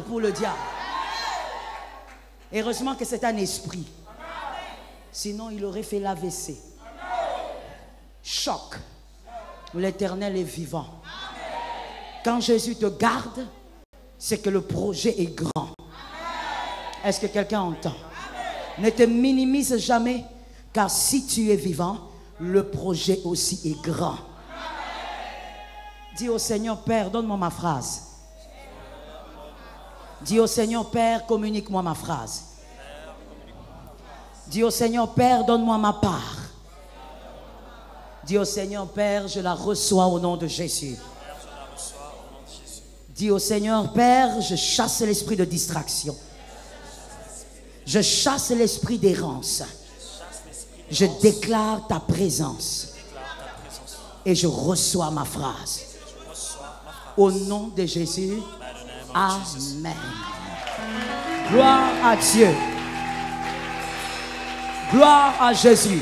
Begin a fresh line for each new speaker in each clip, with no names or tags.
pour le diable. Heureusement que c'est un esprit. Sinon, il aurait fait l'AVC. Choc. L'Éternel est vivant. Quand Jésus te garde, c'est que le projet est grand. Est-ce que quelqu'un entend? Ne te minimise jamais, car si tu es vivant, le projet aussi est grand. Dis au Seigneur, Père, donne-moi ma phrase. Dis au Seigneur, Père, communique-moi ma phrase. Dis au Seigneur, Père, donne-moi ma part. Dis au Seigneur, Père, je la reçois au nom de Jésus. Dis au Seigneur, Père, je chasse l'esprit de distraction. Je chasse l'esprit d'errance. Je déclare ta présence. Et je reçois ma phrase. Au nom de Jésus. Amen. Gloire à Dieu. Gloire à Jésus.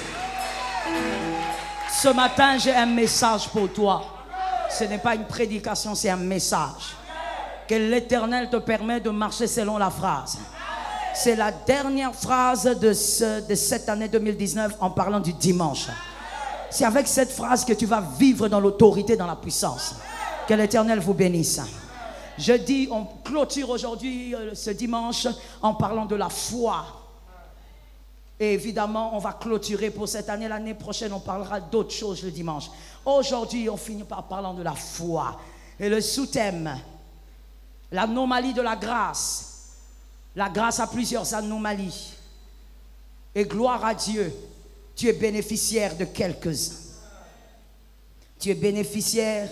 Ce matin, j'ai un message pour toi. Ce n'est pas une prédication, c'est un message. Que l'Éternel te permet de marcher selon la phrase. C'est la dernière phrase de cette année 2019 en parlant du dimanche. C'est avec cette phrase que tu vas vivre dans l'autorité, dans la puissance. Que l'Éternel vous bénisse. Je dis, on clôture aujourd'hui ce dimanche en parlant de la foi. Et évidemment, on va clôturer pour cette année. L'année prochaine, on parlera d'autres choses le dimanche. Aujourd'hui, on finit par parlant de la foi. Et le sous-thème, l'anomalie de la grâce. La grâce a plusieurs anomalies. Et gloire à Dieu, tu es bénéficiaire de quelques-uns. Tu es bénéficiaire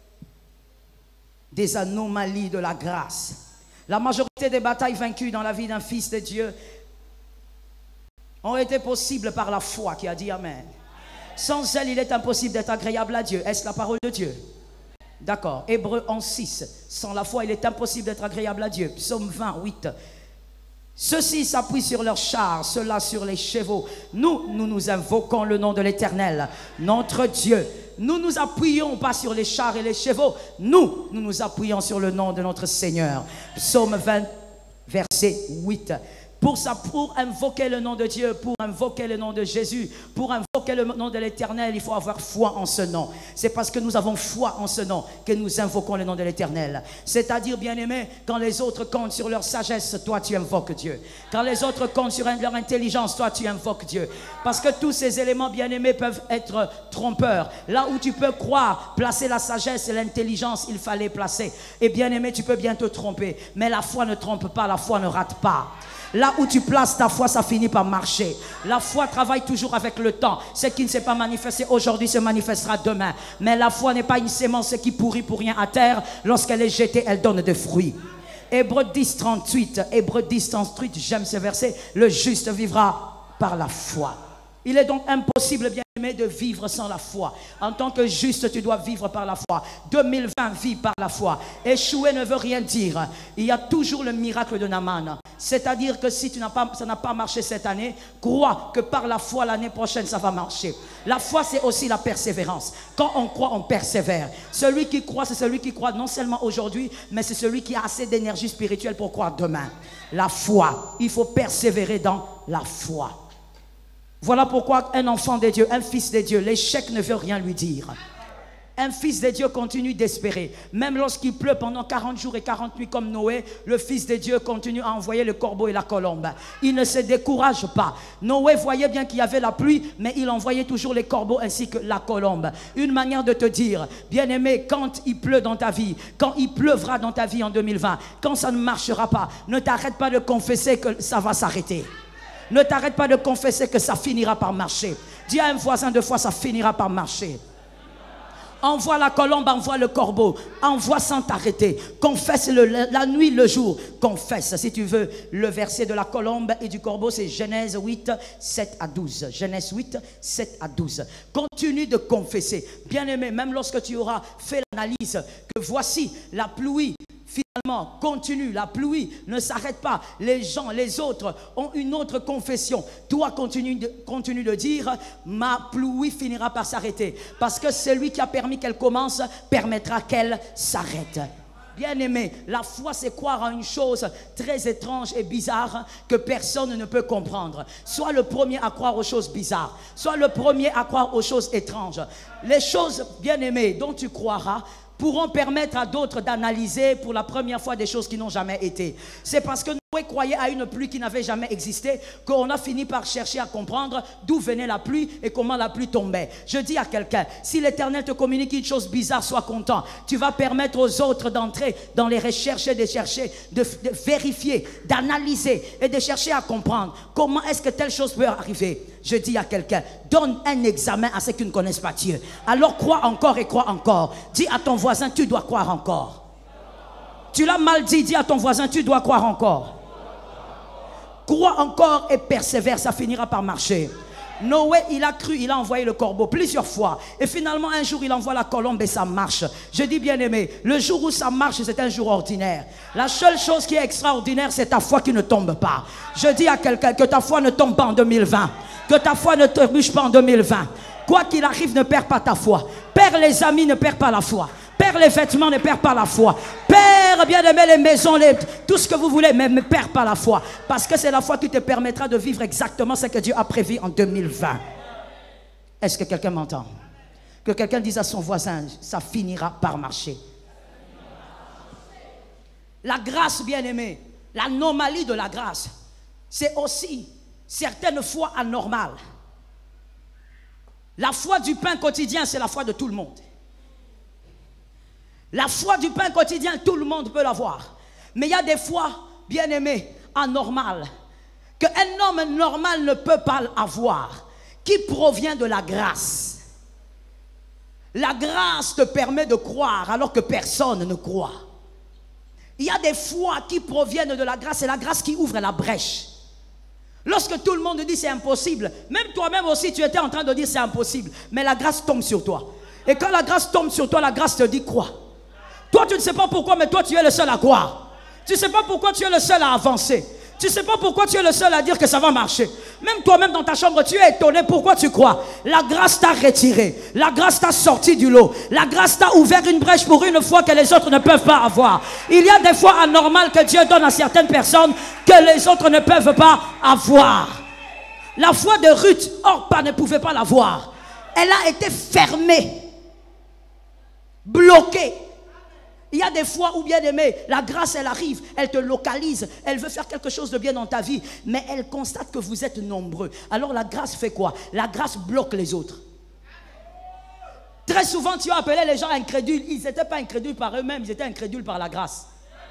des anomalies de la grâce. La majorité des batailles vaincues dans la vie d'un fils de Dieu ont été possibles par la foi qui a dit Amen. Sans elle, il est impossible d'être agréable à Dieu. Est-ce la parole de Dieu? D'accord. Hébreux 11:6. Sans la foi, il est impossible d'être agréable à Dieu. Psaume 20:8. Ceux-ci s'appuient sur leurs chars, ceux-là sur les chevaux. Nous invoquons le nom de l'Éternel, notre Dieu. Nous nous appuyons pas sur les chars et les chevaux. Nous nous appuyons sur le nom de notre Seigneur. Psaume 20, verset 8. Pour invoquer le nom de Dieu, pour invoquer le nom de Jésus, pour invoquer le nom de l'Éternel, il faut avoir foi en ce nom. C'est parce que nous avons foi en ce nom que nous invoquons le nom de l'Éternel. C'est-à-dire, bien-aimé, quand les autres comptent sur leur sagesse, toi tu invoques Dieu. Quand les autres comptent sur leur intelligence, toi tu invoques Dieu. Parce que tous ces éléments, bien-aimés, peuvent être trompeurs. Là où tu peux croire, placer la sagesse et l'intelligence, il fallait placer. Et bien-aimé, tu peux bien te tromper. Mais la foi ne trompe pas, la foi ne rate pas. Là où tu places ta foi, ça finit par marcher. La foi travaille toujours avec le temps. Ce qui ne s'est pas manifesté aujourd'hui se manifestera demain. Mais la foi n'est pas une sémence qui pourrit pour rien à terre. Lorsqu'elle est jetée, elle donne des fruits. Hébreux 10, 38. Hébreux 10, 38, j'aime ce verset. Le juste vivra par la foi. Il est donc impossible, bien-aimé, de vivre sans la foi. En tant que juste, tu dois vivre par la foi. 2020 vit par la foi. Échouer ne veut rien dire. Il y a toujours le miracle de Naaman. C'est-à-dire que si ça n'a pas marché cette année, crois que par la foi, l'année prochaine, ça va marcher. La foi, c'est aussi la persévérance. Quand on croit, on persévère. Celui qui croit, c'est celui qui croit non seulement aujourd'hui, mais c'est celui qui a assez d'énergie spirituelle pour croire demain. La foi. Il faut persévérer dans la foi. Voilà pourquoi un enfant de Dieu, un fils de Dieu, l'échec ne veut rien lui dire. Un fils de Dieu continue d'espérer. Même lorsqu'il pleut pendant 40 jours et 40 nuits comme Noé, le fils de Dieu continue à envoyer le corbeau et la colombe. Il ne se décourage pas. Noé voyait bien qu'il y avait la pluie, mais il envoyait toujours les corbeaux ainsi que la colombe. Une manière de te dire, bien-aimé, quand il pleut dans ta vie, quand il pleuvra dans ta vie en 2020, quand ça ne marchera pas, ne t'arrête pas de confesser que ça va s'arrêter. Ne t'arrête pas de confesser que ça finira par marcher. Dis à un voisin 2 fois, ça finira par marcher. Envoie la colombe, envoie le corbeau. Envoie sans t'arrêter. Confesse la nuit, le jour. Confesse. Si tu veux, le verset de la colombe et du corbeau, c'est Genèse 8, 7 à 12. Genèse 8, 7 à 12. Continue de confesser. Bien-aimé, même lorsque tu auras fait l'analyse, que voici la pluie. Finalement, continue, la pluie ne s'arrête pas. Les gens, les autres ont une autre confession. Toi, continue de dire, ma pluie finira par s'arrêter. Parce que celui qui a permis qu'elle commence, permettra qu'elle s'arrête. Bien-aimé, la foi, c'est croire à une chose très étrange et bizarre que personne ne peut comprendre. Sois le premier à croire aux choses bizarres. Sois le premier à croire aux choses étranges. Les choses, bien-aimées, dont tu croiras pourront permettre à d'autres d'analyser pour la première fois des choses qui n'ont jamais été. C'est parce que Noé croyait à une pluie qui n'avait jamais existé qu'on a fini par chercher à comprendre d'où venait la pluie et comment la pluie tombait. Je dis à quelqu'un, si l'Éternel te communique une chose bizarre, sois content. Tu vas permettre aux autres d'entrer dans les recherches et de chercher, de vérifier, d'analyser et de chercher à comprendre comment est-ce que telle chose peut arriver. Je dis à quelqu'un, donne un examen à ceux qui ne connaissent pas Dieu. Alors crois encore et crois encore. Dis à ton voisin, tu dois croire encore. Tu l'as mal dit, dis à ton voisin, tu dois croire encore. Crois encore et persévère, ça finira par marcher. Noé, il a cru, il a envoyé le corbeau plusieurs fois. Et finalement, un jour, il envoie la colombe et ça marche. Je dis bien aimé, le jour où ça marche, c'est un jour ordinaire. La seule chose qui est extraordinaire, c'est ta foi qui ne tombe pas. Je dis à quelqu'un que ta foi ne tombe pas en 2020. Que ta foi ne te bouge pas en 2020. Quoi qu'il arrive, ne perds pas ta foi. Perds les amis, ne perds pas la foi. Perds les vêtements, ne perds pas la foi. Perds, bien aimé, les maisons, tout ce que vous voulez, mais ne perds pas la foi. Parce que c'est la foi qui te permettra de vivre exactement ce que Dieu a prévu en 2020. Est-ce que quelqu'un m'entend? Que quelqu'un dise à son voisin, ça finira par marcher. La grâce, bien aimé, l'anomalie de la grâce, c'est aussi certaines fois anormales. La foi du pain quotidien, c'est la foi de tout le monde. La foi du pain quotidien, tout le monde peut l'avoir. Mais il y a des fois, bien aimé, anormales, qu'un homme normal ne peut pas avoir, qui provient de la grâce. La grâce te permet de croire alors que personne ne croit. Il y a des foi qui proviennent de la grâce, c'est la grâce qui ouvre la brèche. Lorsque tout le monde dit c'est impossible, même toi-même aussi tu étais en train de dire c'est impossible, mais la grâce tombe sur toi. Et quand la grâce tombe sur toi, la grâce te dit crois. Toi tu ne sais pas pourquoi, mais toi tu es le seul à croire. Tu ne sais pas pourquoi tu es le seul à avancer. Tu ne sais pas pourquoi tu es le seul à dire que ça va marcher. Même toi-même dans ta chambre, tu es étonné pourquoi tu crois. La grâce t'a retiré. La grâce t'a sorti du lot. La grâce t'a ouvert une brèche pour une foi que les autres ne peuvent pas avoir. Il y a des fois anormales que Dieu donne à certaines personnes que les autres ne peuvent pas avoir. La foi de Ruth, Orpa ne pouvait pas l'avoir. Elle a été fermée, bloquée. Il y a des fois où, bien aimé, la grâce elle arrive, elle te localise, elle veut faire quelque chose de bien dans ta vie, mais elle constate que vous êtes nombreux. Alors la grâce fait quoi? La grâce bloque les autres. Très souvent tu as appelé les gens incrédules, ils n'étaient pas incrédules par eux-mêmes, ils étaient incrédules par la grâce.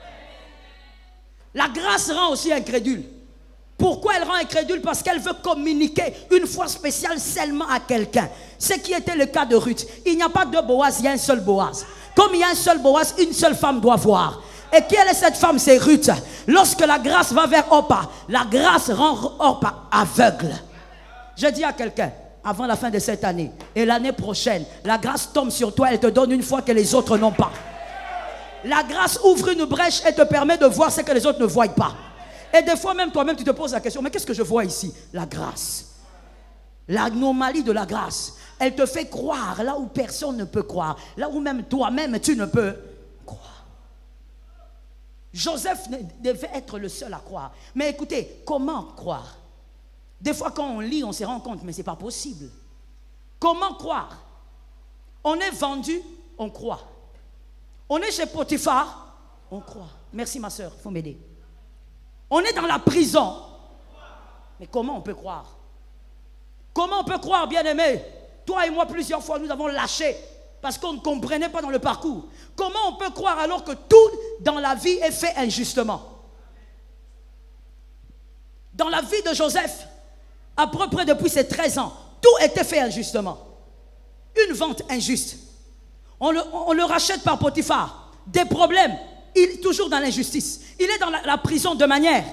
La grâce rend aussi incrédule. Pourquoi elle rend incrédule? Parce qu'elle veut communiquer une foi spéciale seulement à quelqu'un. Ce qui était le cas de Ruth. Il n'y a pas deux Boaz, il y a un seul Boaz. Comme il y a un seul Boaz, une seule femme doit voir. Et quelle est cette femme? C'est Ruth. Lorsque la grâce va vers Orpa, la grâce rend Orpa aveugle. Je dis à quelqu'un, avant la fin de cette année et l'année prochaine, la grâce tombe sur toi, elle te donne une foi que les autres n'ont pas. La grâce ouvre une brèche et te permet de voir ce que les autres ne voient pas. Et des fois même toi-même tu te poses la question, mais qu'est-ce que je vois ici? La grâce. L'anomalie de la grâce. Elle te fait croire là où personne ne peut croire. Là où même toi-même tu ne peux croire. Joseph devait être le seul à croire. Mais écoutez, comment croire? Des fois quand on lit, on se rend compte, mais ce n'est pas possible. Comment croire? On est vendu, on croit. On est chez Potiphar, on croit. Merci ma soeur, il faut m'aider. On est dans la prison. Mais comment on peut croire? Comment on peut croire, bien-aimé? Toi et moi, plusieurs fois, nous avons lâché parce qu'on ne comprenait pas dans le parcours. Comment on peut croire alors que tout dans la vie est fait injustement? Dans la vie de Joseph, à peu près depuis ses 13 ans, tout était fait injustement. Une vente injuste. On le rachète par Potiphar. Des problèmes. Il est toujours dans l'injustice. Il est dans la prison de manière.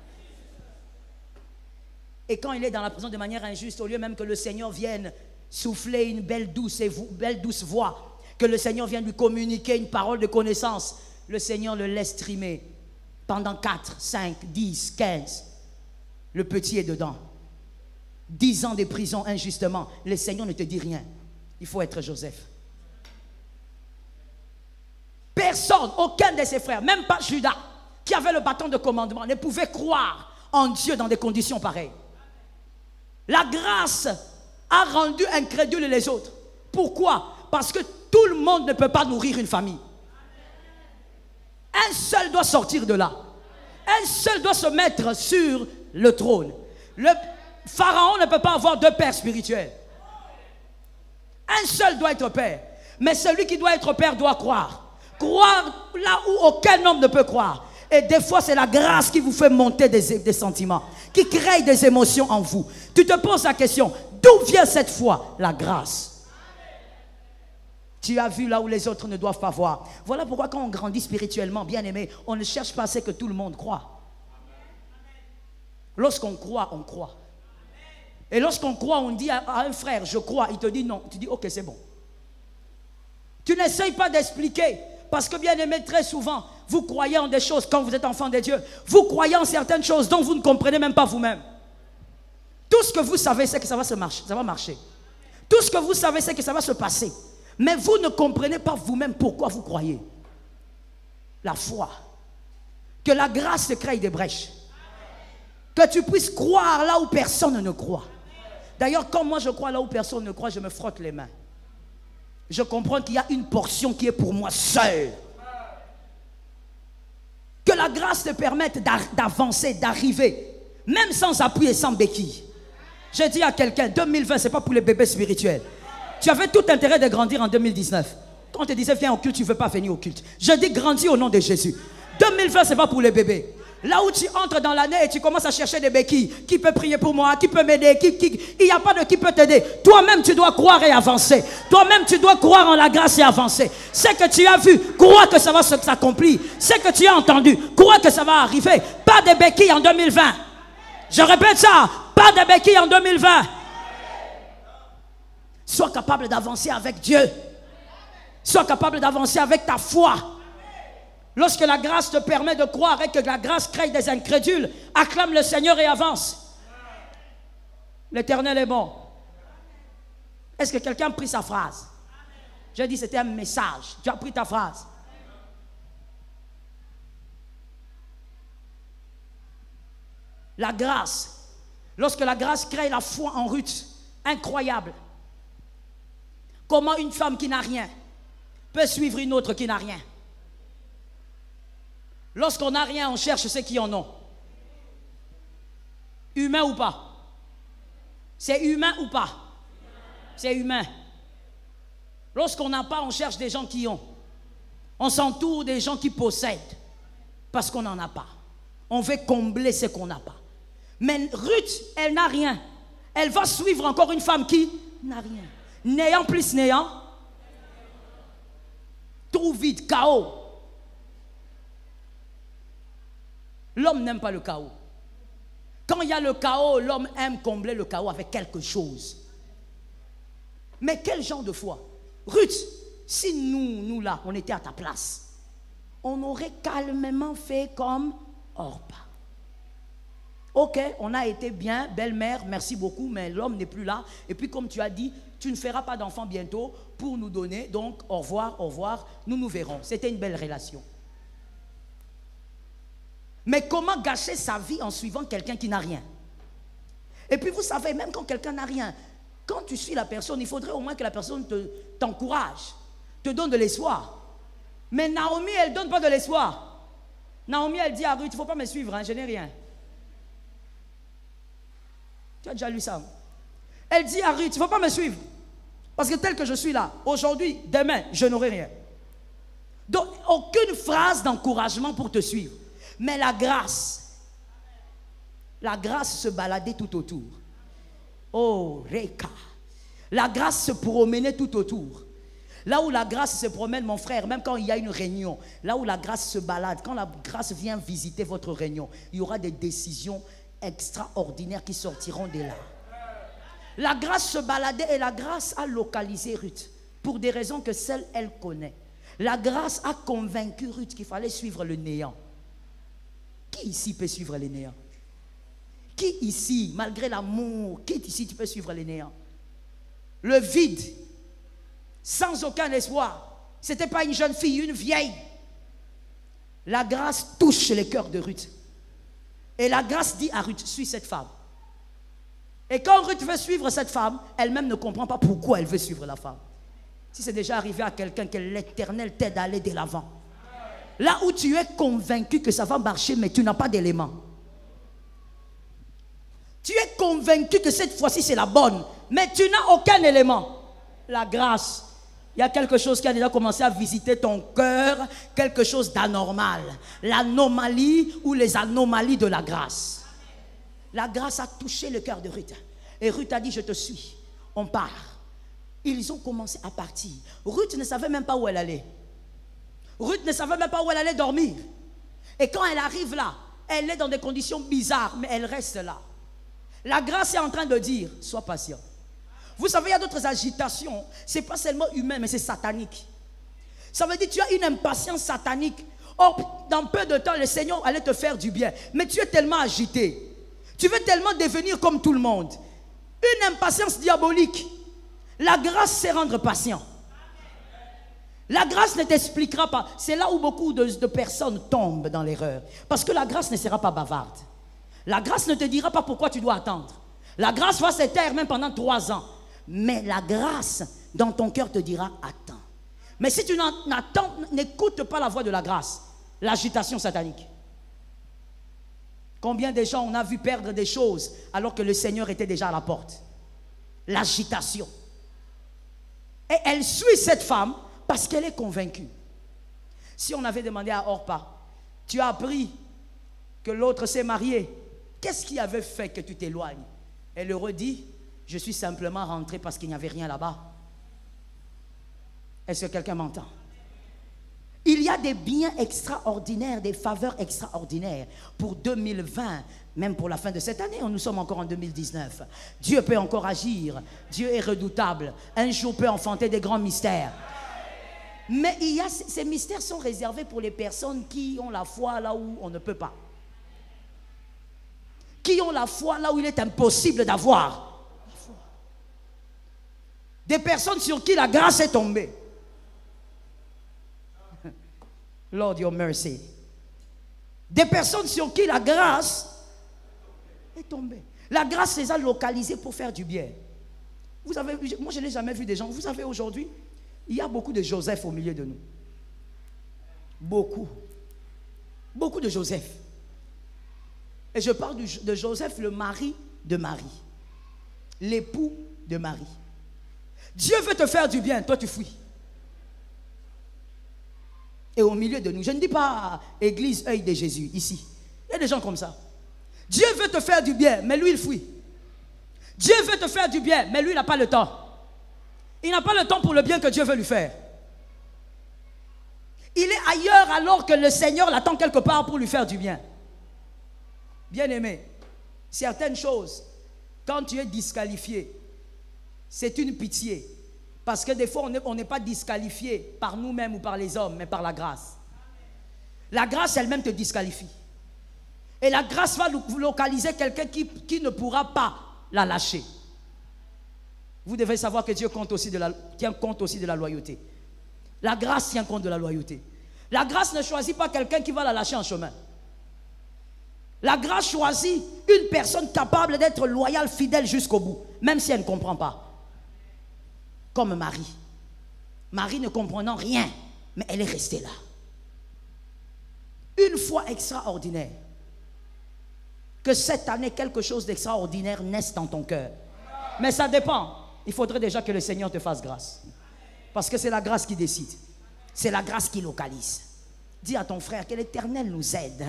Et quand il est dans la prison de manière injuste, au lieu même que le Seigneur vienne souffler une belle douce voix, que le Seigneur vienne lui communiquer une parole de connaissance, le Seigneur le laisse trimer pendant 4, 5, 10, 15. Le petit est dedans. 10 ans de prison injustement. Le Seigneur ne te dit rien. Il faut être Joseph. Personne, aucun de ses frères, même pas Judas, qui avait le bâton de commandement, ne pouvait croire en Dieu dans des conditions pareilles. La grâce a rendu incrédules les autres. Pourquoi? Parce que tout le monde ne peut pas nourrir une famille. Un seul doit sortir de là. Un seul doit se mettre sur le trône. Le pharaon ne peut pas avoir deux pères spirituels. Un seul doit être père. Mais celui qui doit être père doit croire. Croire là où aucun homme ne peut croire. Et des fois, c'est la grâce qui vous fait monter des sentiments, qui crée des émotions en vous. Tu te poses la question, d'où vient cette foi? La grâce. Tu as vu là où les autres ne doivent pas voir. Voilà pourquoi quand on grandit spirituellement, bien aimé, on ne cherche pas à ce que tout le monde croit. Lorsqu'on croit, on croit. Et lorsqu'on croit, on dit à un frère, je crois, il te dit non. Tu dis, ok, c'est bon. Tu n'essayes pas d'expliquer. Parce que bien aimé, très souvent, vous croyez en des choses quand vous êtes enfant de Dieu. Vous croyez en certaines choses dont vous ne comprenez même pas vous-même. Tout ce que vous savez, c'est que ça va marcher. Tout ce que vous savez, c'est que ça va se passer. Mais vous ne comprenez pas vous-même pourquoi vous croyez. La foi. Que la grâce te crée des brèches. Que tu puisses croire là où personne ne croit. D'ailleurs, quand moi je crois là où personne ne croit, je me frotte les mains. Je comprends qu'il y a une portion qui est pour moi seule. Que la grâce te permette d'avancer, d'arriver, même sans appui et sans béquille. J'ai dit à quelqu'un, 2020, ce n'est pas pour les bébés spirituels. Tu avais tout intérêt de grandir en 2019. Quand on te disait, viens au culte, tu ne veux pas venir au culte. Je dis, grandis au nom de Jésus. 2020, ce n'est pas pour les bébés. Là où tu entres dans l'année et tu commences à chercher des béquilles, qui peut prier pour moi, qui peut m'aider, il n'y a pas de qui peut t'aider. Toi-même, tu dois croire et avancer. Toi-même, tu dois croire en la grâce et avancer. Ce que tu as vu, crois que ça va s'accomplir. Ce que tu as entendu, crois que ça va arriver. Pas de béquilles en 2020. Je répète ça, pas de béquilles en 2020. Sois capable d'avancer avec Dieu. Sois capable d'avancer avec ta foi. Lorsque la grâce te permet de croire et que la grâce crée des incrédules, acclame le Seigneur et avance. L'Éternel est bon. Est-ce que quelqu'un a pris sa phrase? J'ai dit c'était un message. Tu as pris ta phrase. La grâce. Lorsque la grâce crée la foi en Ruth, incroyable. Comment une femme qui n'a rien peut suivre une autre qui n'a rien? Lorsqu'on n'a rien, on cherche ceux qui en ont. Humain ou pas? C'est humain ou pas? C'est humain. Lorsqu'on n'a pas, on cherche des gens qui ont. On s'entoure des gens qui possèdent. Parce qu'on n'en a pas. On veut combler ce qu'on n'a pas. Mais Ruth, elle n'a rien. Elle va suivre encore une femme qui n'a rien. Néant plus néant. Tout vide, chaos. L'homme n'aime pas le chaos. Quand il y a le chaos, l'homme aime combler le chaos avec quelque chose. Mais quel genre de foi? Ruth, si nous là, on était à ta place, on aurait calmement fait comme Orpa. Ok, on a été bien, belle-mère, merci beaucoup, mais l'homme n'est plus là. Et puis comme tu as dit, tu ne feras pas d'enfant bientôt pour nous donner. Donc au revoir, nous nous verrons. C'était une belle relation. Mais comment gâcher sa vie en suivant quelqu'un qui n'a rien? Et puis vous savez, même quand quelqu'un n'a rien, quand tu suis la personne, il faudrait au moins que la personne t'encourage, te donne de l'espoir. Mais Naomi, elle ne donne pas de l'espoir. Naomi, elle dit à Ruth, il ne faut pas me suivre, hein, je n'ai rien. Tu as déjà lu ça? Elle dit à Ruth, il ne faut pas me suivre. Parce que tel que je suis là, aujourd'hui, demain, je n'aurai rien. Donc, aucune phrase d'encouragement pour te suivre. Mais la grâce se baladait tout autour. Oh, Reka. La grâce se promenait tout autour. Là où la grâce se promène, mon frère, même quand il y a une réunion, là où la grâce se balade, quand la grâce vient visiter votre réunion, il y aura des décisions extraordinaires qui sortiront de là. La grâce se baladait et la grâce a localisé Ruth pour des raisons que seule elle connaît. La grâce a convaincu Ruth qu'il fallait suivre le néant. Qui ici peut suivre les néants? Qui ici, malgré l'amour, qui ici tu peux suivre les néants? Le vide, sans aucun espoir. Ce n'était pas une jeune fille, une vieille. La grâce touche les cœurs de Ruth. Et la grâce dit à Ruth, suis cette femme. Et quand Ruth veut suivre cette femme, elle-même ne comprend pas pourquoi elle veut suivre la femme. Si c'est déjà arrivé à quelqu'un, que l'Éternel t'aide à aller de l'avant. Là où tu es convaincu que ça va marcher, mais tu n'as pas d'éléments. Tu es convaincu que cette fois-ci c'est la bonne, mais tu n'as aucun élément. La grâce. Il y a quelque chose qui a déjà commencé à visiter ton cœur, quelque chose d'anormal. L'anomalie ou les anomalies de la grâce. La grâce a touché le cœur de Ruth. Et Ruth a dit, je te suis. On part. Ils ont commencé à partir. Ruth ne savait même pas où elle allait. Ruth ne savait même pas où elle allait dormir. Et quand elle arrive là, elle est dans des conditions bizarres, mais elle reste là. La grâce est en train de dire, sois patient. Vous savez, il y a d'autres agitations. Ce n'est pas seulement humain, mais c'est satanique. Ça veut dire que tu as une impatience satanique. Or, dans peu de temps, le Seigneur allait te faire du bien. Mais tu es tellement agité. Tu veux tellement devenir comme tout le monde. Une impatience diabolique. La grâce, c'est rendre patient. La grâce ne t'expliquera pas. C'est là où beaucoup de personnes tombent dans l'erreur. Parce que la grâce ne sera pas bavarde. La grâce ne te dira pas pourquoi tu dois attendre. La grâce va se taire même pendant 3 ans. Mais la grâce dans ton cœur te dira attends. Mais si tu n'attends, n'écoute pas la voix de la grâce, l'agitation satanique. Combien de gens on a vu perdre des choses alors que le Seigneur était déjà à la porte? L'agitation. Et elle suit cette femme parce qu'elle est convaincue. Si on avait demandé à Orpa, tu as appris que l'autre s'est marié, qu'est-ce qui avait fait que tu t'éloignes? Elle leur dit, je suis simplement rentré parce qu'il n'y avait rien là-bas. Est-ce que quelqu'un m'entend? Il y a des biens extraordinaires, des faveurs extraordinaires pour 2020, même pour la fin de cette année. Nous sommes encore en 2019. Dieu peut encore agir. Dieu est redoutable. Un jour peut enfanter des grands mystères. Mais ces mystères sont réservés pour les personnes qui ont la foi là où on ne peut pas. Qui ont la foi là où il est impossible d'avoir. Des personnes sur qui la grâce est tombée. Lord, your mercy. Des personnes sur qui la grâce est tombée. La grâce les a localisés pour faire du bien. Vous avez, moi, je n'ai jamais vu des gens. Vous savez, aujourd'hui, il y a beaucoup de Joseph au milieu de nous. Beaucoup. Beaucoup de Joseph. Et je parle de Joseph, le mari de Marie. L'époux de Marie. Dieu veut te faire du bien, toi tu fuis. Et au milieu de nous, je ne dis pas église œil de Jésus, ici. Il y a des gens comme ça. Dieu veut te faire du bien, mais lui il fuit. Dieu veut te faire du bien, mais lui il n'a pas le temps. Il n'a pas le temps pour le bien que Dieu veut lui faire. Il est ailleurs alors que le Seigneur l'attend quelque part pour lui faire du bien. Bien-aimé, certaines choses, quand tu es disqualifié, c'est une pitié. Parce que des fois, on n'est pas disqualifié par nous-mêmes ou par les hommes, mais par la grâce. La grâce elle-même te disqualifie. Et la grâce va localiser quelqu'un qui ne pourra pas la lâcher. Vous devez savoir que Dieu tient compte aussi de la loyauté. La grâce tient compte de la loyauté. La grâce ne choisit pas quelqu'un qui va la lâcher en chemin. La grâce choisit une personne capable d'être loyale, fidèle jusqu'au bout, même si elle ne comprend pas. Comme Marie. Marie ne comprenant rien, mais elle est restée là. Une foi extraordinaire. Que cette année, quelque chose d'extraordinaire naisse dans ton cœur. Mais ça dépend. Il faudrait déjà que le Seigneur te fasse grâce. Parce que c'est la grâce qui décide. C'est la grâce qui localise. Dis à ton frère que l'Éternel nous aide.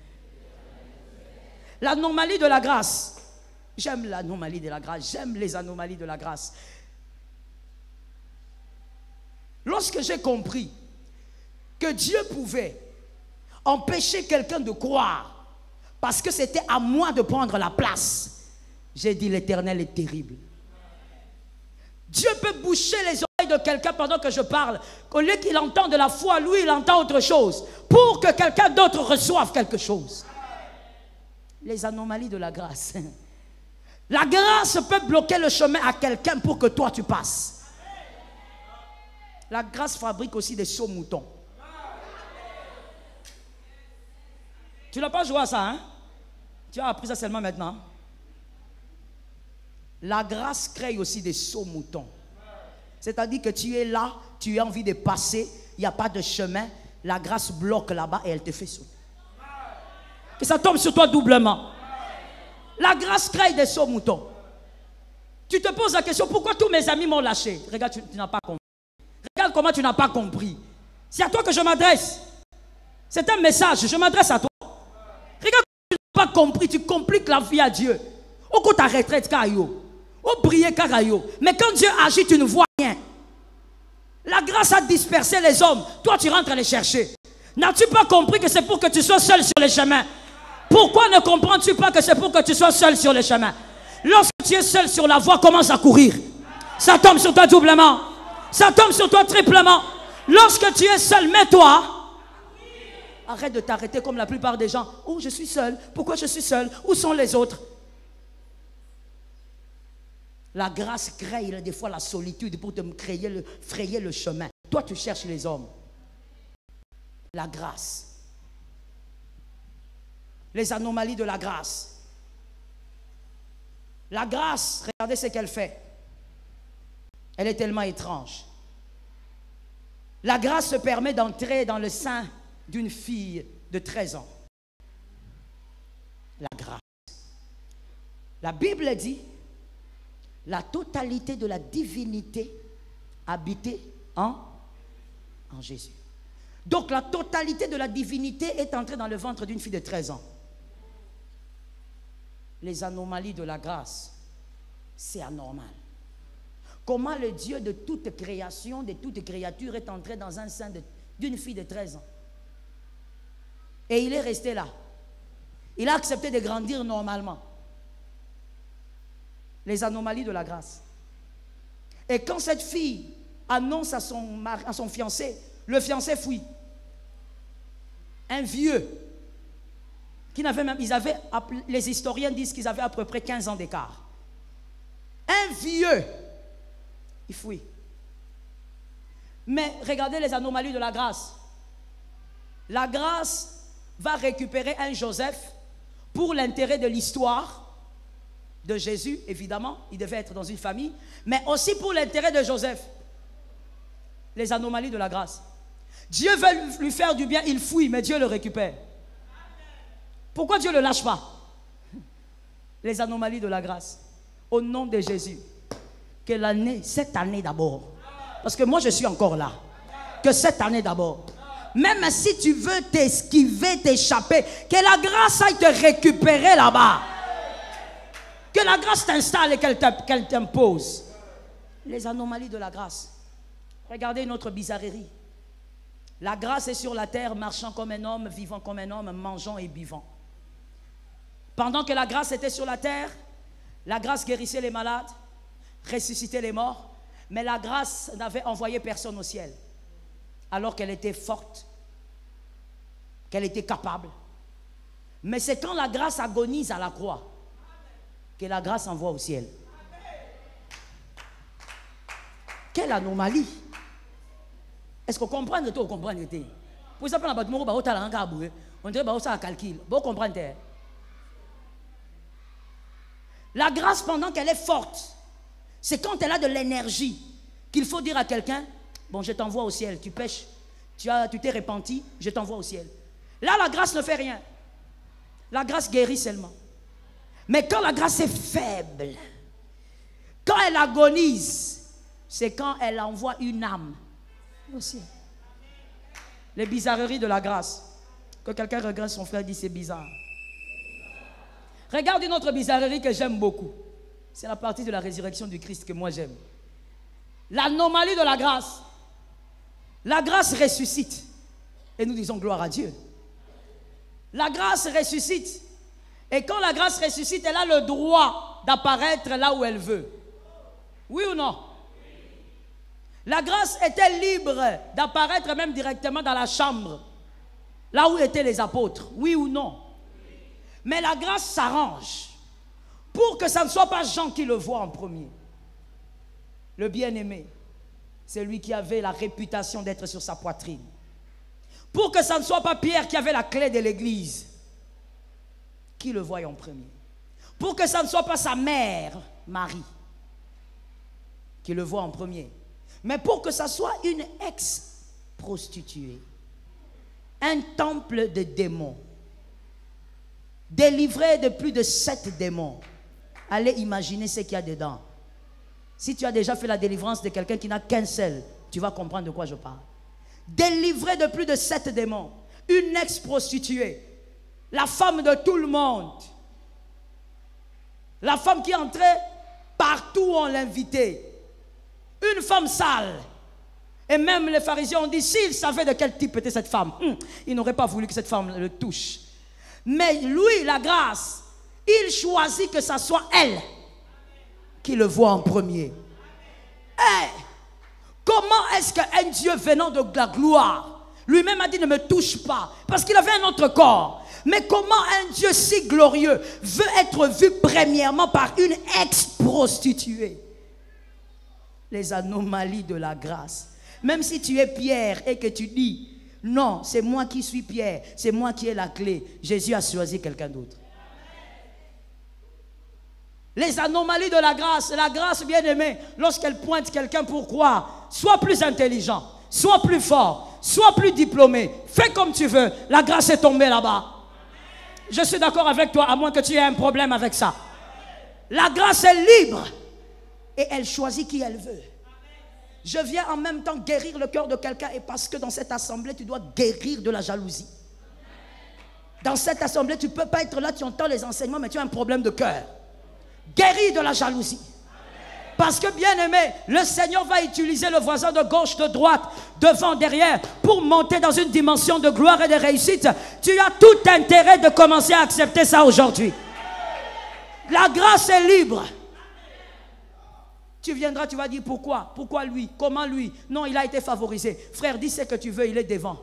L'anomalie de la grâce. J'aime l'anomalie de la grâce. J'aime les anomalies de la grâce. Lorsque j'ai compris que Dieu pouvait empêcher quelqu'un de croire parce que c'était à moi de prendre la place, j'ai dit l'Éternel est terrible. Dieu peut boucher les oreilles de quelqu'un pendant que je parle. Au lieu qu'il entende de la foi, lui il entend autre chose pour que quelqu'un d'autre reçoive quelque chose. Les anomalies de la grâce. La grâce peut bloquer le chemin à quelqu'un pour que toi tu passes. La grâce fabrique aussi des sauts moutons. Tu n'as pas joué à ça, hein? Tu as appris ça seulement maintenant. La grâce crée aussi des sauts moutons. C'est-à-dire que tu es là, tu as envie de passer, il n'y a pas de chemin, la grâce bloque là-bas et elle te fait sauter. Que ça tombe sur toi doublement. La grâce crée des sauts moutons. Tu te poses la question, pourquoi tous mes amis m'ont lâché? Regarde, tu n'as pas compris. Regarde comment tu n'as pas compris. C'est à toi que je m'adresse. C'est un message, je m'adresse à toi. Regarde, tu n'as pas compris, tu compliques la vie à Dieu. Au coup ta retraite, Kayo. Au prier, Kayo. Mais quand Dieu agit, tu ne vois rien. La grâce a dispersé les hommes. Toi, tu rentres les chercher. N'as-tu pas compris que c'est pour que tu sois seul sur les chemins? Pourquoi ne comprends-tu pas que c'est pour que tu sois seul sur les chemins? Lorsque tu es seul sur la voie, commence à courir. Ça tombe sur toi doublement. Ça tombe sur toi triplement. Lorsque tu es seul, mets-toi. Arrête de t'arrêter comme la plupart des gens. Oh, je suis seul. Pourquoi je suis seul? Où sont les autres? La grâce crée des fois la solitude pour te frayer le chemin. Toi, tu cherches les hommes. La grâce. Les anomalies de la grâce. La grâce, regardez ce qu'elle fait. Elle est tellement étrange. La grâce se permet d'entrer dans le sein d'une fille de 13 ans. La grâce. La Bible dit, la totalité de la divinité habitait en Jésus. Donc la totalité de la divinité est entrée dans le ventre d'une fille de 13 ans. Les anomalies de la grâce, c'est anormal. Comment le Dieu de toute création, de toute créature est entré dans un sein d'une fille de 13 ans? Et il est resté là. Il a accepté de grandir normalement. Les anomalies de la grâce. Et quand cette fille annonce à son fiancé, le fiancé fuit. Un vieux qui n'avait même, les historiens disent qu'ils avaient à peu près 15 ans d'écart. Un vieux, il fuit. Mais regardez les anomalies de la grâce. La grâce va récupérer un Joseph pour l'intérêt de l'histoire de Jésus, évidemment, il devait être dans une famille, mais aussi pour l'intérêt de Joseph. Les anomalies de la grâce. Dieu veut lui faire du bien, il fuit, mais Dieu le récupère. Pourquoi Dieu ne le lâche pas? Les anomalies de la grâce. Au nom de Jésus. Que cette année d'abord, parce que moi je suis encore là, que cette année d'abord, même si tu veux t'esquiver, t'échapper, que la grâce aille te récupérer là-bas. Que la grâce t'installe et qu'elle t'impose. Les anomalies de la grâce. Regardez une autre bizarrerie. La grâce est sur la terre, marchant comme un homme, vivant comme un homme, mangeant et buvant. Pendant que la grâce était sur la terre, la grâce guérissait les malades, ressuscitait les morts, mais la grâce n'avait envoyé personne au ciel. Alors qu'elle était forte, qu'elle était capable. Mais c'est quand la grâce agonise à la croix que la grâce envoie au ciel. Quelle anomalie! Est-ce qu'on comprend de tout ou comprend de tout? Pour ça, on dirait que ça calcul. Vous comprenez? La grâce, pendant qu'elle est forte, c'est quand elle a de l'énergie qu'il faut dire à quelqu'un, bon, je t'envoie au ciel, tu pêches, tu t'es repenti, je t'envoie au ciel. Là, la grâce ne fait rien. La grâce guérit seulement. Mais quand la grâce est faible, quand elle agonise, c'est quand elle envoie une âme au ciel. Les bizarreries de la grâce. Que quelqu'un regrette son frère, dit c'est bizarre. Regarde une autre bizarrerie que j'aime beaucoup. C'est la partie de la résurrection du Christ que moi j'aime. L'anomalie de la grâce. La grâce ressuscite. Et nous disons gloire à Dieu. La grâce ressuscite. Et quand la grâce ressuscite, elle a le droit d'apparaître là où elle veut. Oui ou non? La grâce était libre d'apparaître même directement dans la chambre, là où étaient les apôtres. Oui ou non? Mais la grâce s'arrange pour que ça ne soit pas Jean qui le voit en premier. Le bien-aimé, c'est lui qui avait la réputation d'être sur sa poitrine. Pour que ça ne soit pas Pierre qui avait la clé de l'église. qui le voie en premier. Pour que ça ne soit pas sa mère, Marie, qui le voit en premier, mais pour que ça soit une ex-prostituée, un temple de démons, délivré de plus de 7 démons. Allez imaginer ce qu'il y a dedans. Si tu as déjà fait la délivrance de quelqu'un qui n'a qu'un seul, tu vas comprendre de quoi je parle. Délivré de plus de 7 démons, une ex-prostituée, la femme de tout le monde, la femme qui entrait partout où on l'invitait, une femme sale. Et même les pharisiens ont dit, s'ils savaient de quel type était cette femme, ils n'auraient pas voulu que cette femme le touche. Mais lui, la grâce, il choisit que ce soit elle qui le voit en premier. Hey, comment est-ce qu'un Dieu venant de la gloire, lui-même a dit ne me touche pas, parce qu'il avait un autre corps. Mais comment un Dieu si glorieux veut être vu premièrement par une ex-prostituée? Les anomalies de la grâce. Même si tu es Pierre et que tu dis, non, c'est moi qui suis Pierre, c'est moi qui ai la clé, Jésus a choisi quelqu'un d'autre. Les anomalies de la grâce bien-aimée, lorsqu'elle pointe quelqu'un pour croire, sois plus intelligent, sois plus fort, sois plus diplômé, fais comme tu veux, la grâce est tombée là-bas. Je suis d'accord avec toi, à moins que tu aies un problème avec ça. La grâce est libre et elle choisit qui elle veut. Je viens en même temps guérir le cœur de quelqu'un, et parce que dans cette assemblée, tu dois guérir de la jalousie. Dans cette assemblée, tu ne peux pas être là, tu entends les enseignements, mais tu as un problème de cœur. Guéris de la jalousie. Parce que, bien aimé, le Seigneur va utiliser le voisin de gauche, de droite, devant, derrière, pour monter dans une dimension de gloire et de réussite. Tu as tout intérêt de commencer à accepter ça aujourd'hui. La grâce est libre. Tu viendras, tu vas dire pourquoi? Pourquoi lui? Comment lui? Non, il a été favorisé. Frère, dis ce que tu veux, il est devant.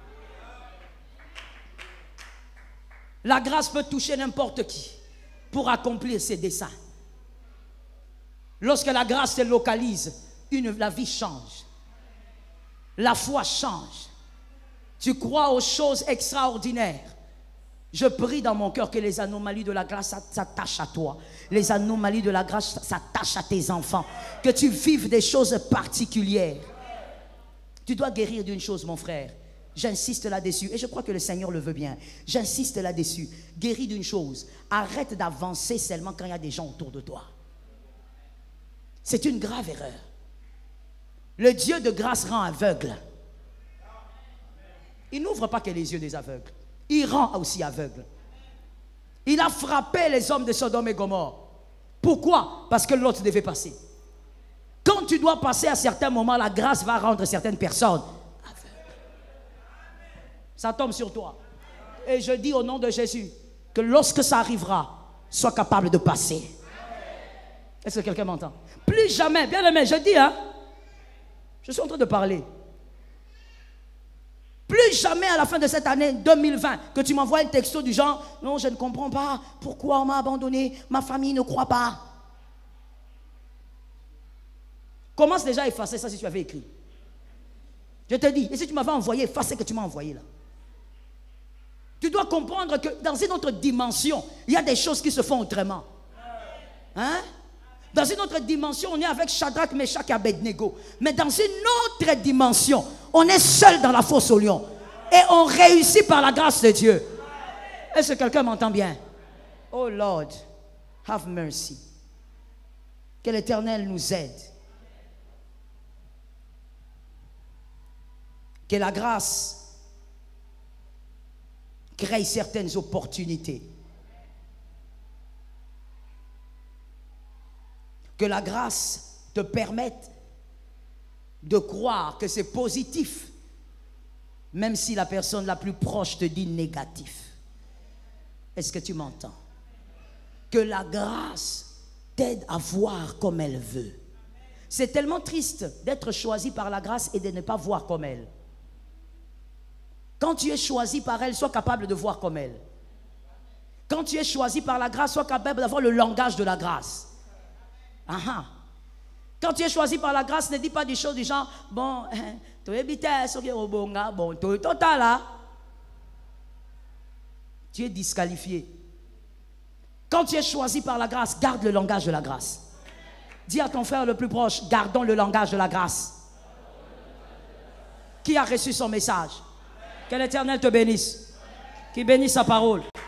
La grâce peut toucher n'importe qui pour accomplir ses desseins. Lorsque la grâce se localise, la vie change. La foi change. Tu crois aux choses extraordinaires. Je prie dans mon cœur que les anomalies de la grâce s'attachent à toi. Les anomalies de la grâce s'attachent à tes enfants. Que tu vives des choses particulières. Tu dois guérir d'une chose, mon frère. J'insiste là-dessus. Et je crois que le Seigneur le veut bien. J'insiste là-dessus. Guéris d'une chose. Arrête d'avancer seulement quand il y a des gens autour de toi. C'est une grave erreur. Le Dieu de grâce rend aveugle. Il n'ouvre pas que les yeux des aveugles. Il rend aussi aveugle. Il a frappé les hommes de Sodome et Gomorrhe. Pourquoi? Parce que l'autre devait passer. Quand tu dois passer à certains moments, la grâce va rendre certaines personnes aveugles. Ça tombe sur toi. Et je dis au nom de Jésus que lorsque ça arrivera, sois capable de passer. Est-ce que quelqu'un m'entend? Plus jamais, bien aimé, je dis, je suis en train de parler. Plus jamais à la fin de cette année 2020 que tu m'envoies un texto du genre « Non, je ne comprends pas. Pourquoi on m'a abandonné? Ma famille ne croit pas. » Commence déjà à effacer ça si tu avais écrit. Je te dis, et si tu m'avais envoyé, efface ce que tu m'as envoyé là. Tu dois comprendre que dans une autre dimension, il y a des choses qui se font autrement. Hein? Dans une autre dimension, on est avec Shadrach, Meshach et Abednego. Mais dans une autre dimension, on est seul dans la fosse au lion. Et on réussit par la grâce de Dieu. Est-ce que quelqu'un m'entend bien? Oh Lord, have mercy. Que l'Éternel nous aide. Que la grâce crée certaines opportunités. Que la grâce te permette de croire que c'est positif, même si la personne la plus proche te dit négatif. Est-ce que tu m'entends? Que la grâce t'aide à voir comme elle veut. C'est tellement triste d'être choisi par la grâce et de ne pas voir comme elle. Quand tu es choisi par elle, sois capable de voir comme elle. Quand tu es choisi par la grâce, sois capable d'avoir le langage de la grâce. Quand tu es choisi par la grâce, ne dis pas des choses du genre bon, tu es total là. Tu es disqualifié. Quand tu es choisi par la grâce, garde le langage de la grâce. Dis à ton frère le plus proche, gardons le langage de la grâce. Qui a reçu son message? Que l'Éternel te bénisse. Qu'il bénisse sa parole.